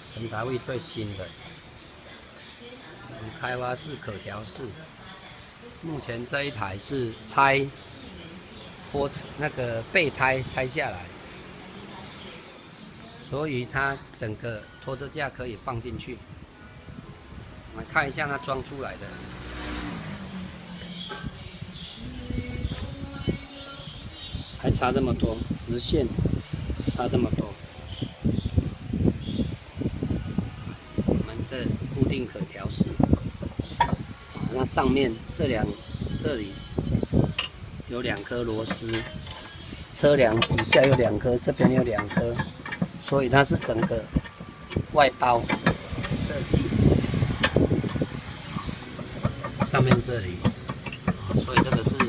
神达威最新的，开发式可调式。目前这一台是拆那个备胎拆下来，所以它整个拖车架可以放进去。我们看一下它装出来的。 还差这么多，直线差这么多。我们这固定可调式，那上面这里有2颗螺丝，车梁底下有2颗，这边有2颗，所以它是整个外包设计。上面这里，所以这个是。